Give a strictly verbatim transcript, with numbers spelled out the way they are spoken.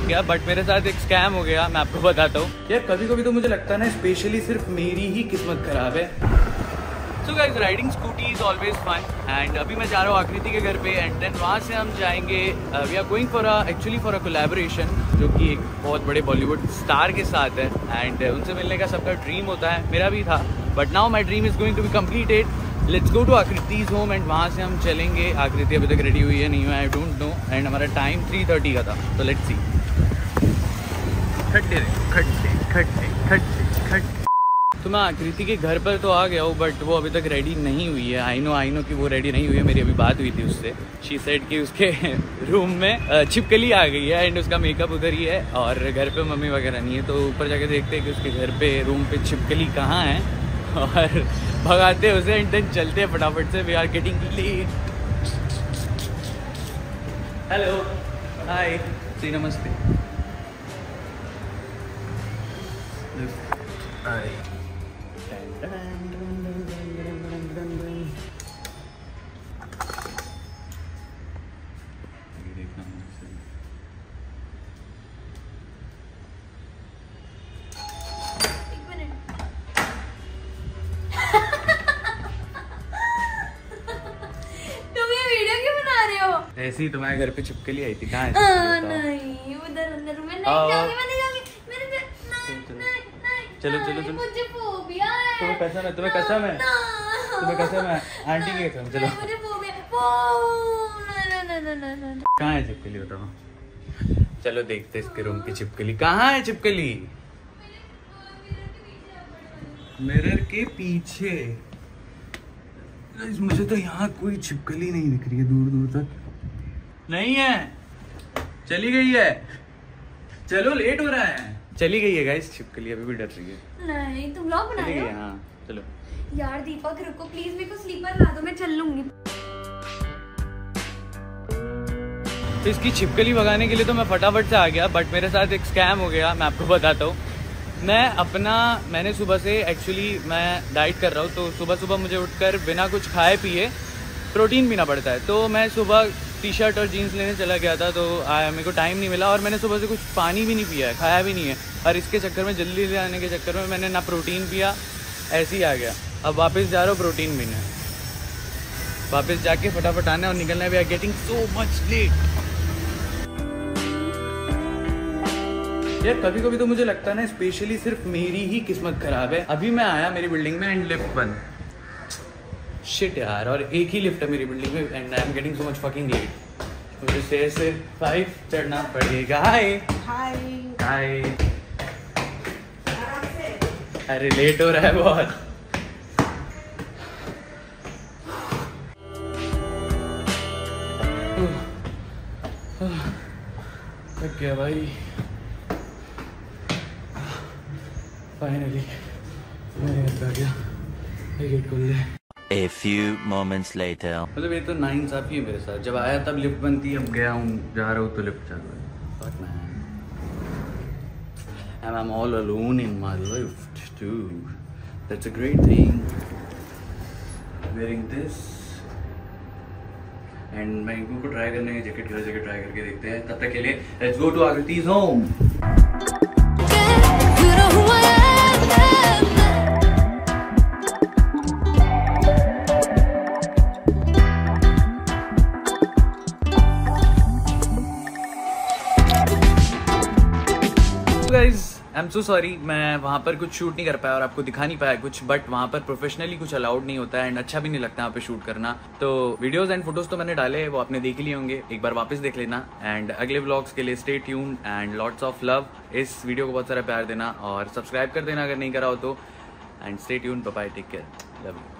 गया, बट मेरे साथ एक स्कैम हो गया, मैं आपको बताता हूँ। यार कभी कभी तो मुझे लगता है ना, स्पेशली सिर्फ मेरी ही किस्मत खराब है। So guys, riding scooty is always fun and अभी मैं जा रहा हूँ आकृति के घर पे एंड देन वहाँ से हम जाएंगे, we are going for a actually for a collaboration जो कि एक बहुत बड़े बॉलीवुड स्टार के साथ है एंड उनसे मिलने का सबका ड्रीम होता है, मेरा भी था, but now my dream is going to be completed. Let's go to Aakriti's home and वहाँ से हम चलेंगे। आकृति अभी तक रेडी हुई है नहीं हुआ, आई डोंट नो, एंड हमारा टाइम थ्री थर्टी का था, तो लेट्स सी। खट्टे खट्टे खट्टे खट्टे खट्टे तो मैं आकृति के घर पर तो आ गया हूँ, बट वो अभी तक रेडी नहीं हुई है। आई नो आई नो कि वो रेडी नहीं हुई है, मेरी अभी बात हुई थी उससे। शी सेड कि उसके रूम में छिपकली आ गई है एंड उसका मेकअप उधर ही है और घर पे मम्मी वगैरह नहीं है, तो ऊपर जाके देखते हैं कि उसके घर पे रूम पे छिपकली कहाँ है और भगाते हैं उसे एंड देन चलते हैं फटाफट से। We are getting late. Hello, hi, सी नमस्ते। हाय। ऐसी तुम्हारे घर पे छिपकली आई थी, कहाँ है? नहीं, उधर अंदर में नहीं जाऊंगी, मैं नहीं जाऊंगी, मेरे नहीं नहीं चलो चलो चलो, मुझे फोबिया है। तुम्हें कसम है, तुम्हें कसम है, तुम्हें कसम है, आंटी की कसम। चलो, मुझे फोबिया। ना ना ना ना ना, कहाँ है छिपकली बताओ? चलो देखते इसके रूम की छिपकली। कहाँ है छिपकली? मिरर के पीछे। मुझे तो यहाँ कोई छिपकली नहीं दिख रही है, दूर दूर तक नहीं है, चली गई है। चलो लेट हो रहा है। चली गई है गाइस छिपकली, अभी भी डर रही है। नहीं, तुम लोग बना रहे हो? हाँ चलो। यार दीपक रुको प्लीज, मेरे को स्लीपर ला दो, मैं चल लूंगी। तो इसकी छिपकली भगाने के लिए तो मैं फटाफट से आ गया, बट मेरे साथ एक स्कैम हो गया, मैं आपको बताता हूँ। मैं अपना मैंने सुबह से एक्चुअली मैं डाइट कर रहा हूँ, तो सुबह सुबह मुझे उठकर बिना कुछ खाए पिए प्रोटीन पीना पड़ता है। तो मैं सुबह टी शर्ट और जीन्स लेने चला गया था, तो आ, मेरे को टाइम नहीं मिला और मैंने सुबह से कुछ पानी भी नहीं पिया है, खाया भी नहीं है, और इसके चक्कर में जल्दी से आने के चक्कर में मैंने ना प्रोटीन पिया, ऐसे ही आ गया। अब वापस जा रहा हूँ प्रोटीन पीने, वापस जाके फटाफट आना और निकलना है। We are getting so much late. यार कभी कभी तो मुझे लगता है ना, स्पेशली सिर्फ मेरी ही किस्मत खराब है। अभी मैं आया मेरी बिल्डिंग में एंड लिफ्ट बंद, शिट यार, और एक ही लिफ्ट है मेरी बिल्डिंग में and I am getting so much fucking late. मुझे स्टेयर से फाइव चढ़ना पड़ेगा। हाय हाय हाय। अरे लेट हो रहा है बहुत। थक गया भाई, फाइनली मेरे घर पे आ गया। गेट खोल दे। A few moments later. मतलब ये तो नाइंसाफी है मेरे साथ। जब आया तब लिफ्ट बंद थी, अब गया हूँ जा रहा हूँ तो लिफ्ट चालू है। Fuck man. And I'm all alone in my lift too. That's a great thing. Wearing this. And मैं इनको ट्राई करने की जैकेट कलर जैकेट ट्राई करके देखते हैं। तब तक के लिए let's go to Aakriti's home. Guys I am so sorry, मैं वहाँ पर कुछ शूट नहीं कर पाया और आपको दिखा नहीं पाया कुछ, बट वहाँ पर प्रोफेशनली कुछ अलाउड नहीं होता है एंड अच्छा भी नहीं लगता वहाँ पे शूट करना। तो वीडियोस एंड फोटोज तो मैंने डाले, वो आपने देख लिए होंगे, एक बार वापस देख लेना एंड अगले व्लॉग्स के लिए stay tuned and lots of love. इस वीडियो को बहुत सारा प्यार देना और सब्सक्राइब कर देना अगर नहीं करा हो तो, and stay tuned, bye bye, take care, love you.